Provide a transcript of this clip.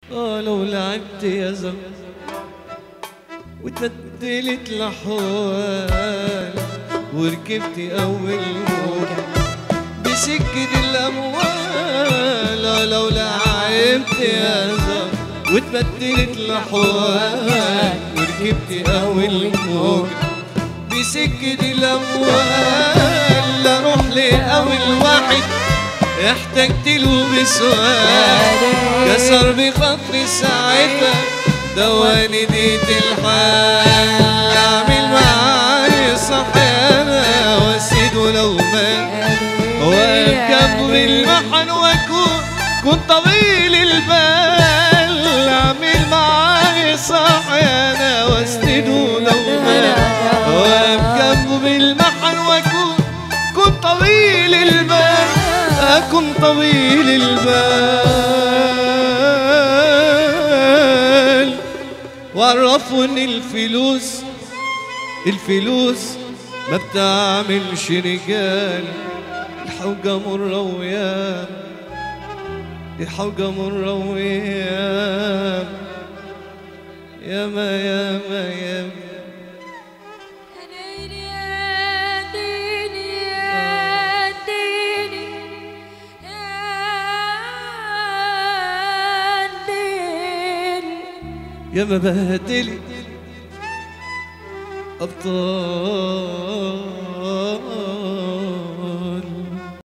لو لعبت يا زلمة وتبدلت الأحوال وركبت أول موجة بسكة الأموال. لو لعبت يا زلمة وتبدلت الأحوال وركبت أول موجة بسكة الأموال. أروح لأول واحد احتجت له بسؤال كسر بخاطري ساعتها دواني ديت الحال. اعمل معاي صح انا واسيده لو مات واركب بالمحن واكون طويل البال. اعمل معاي صح انا واسيده لو مات واركب بالمحن واكون طويل البال. أكون طويل البال وعرفوا إن الفلوس ما بتعملش رجال. الحوجة مرة ويام الحوجة مرة ويام ياما ياما ياما يا ما بهدلت أبطال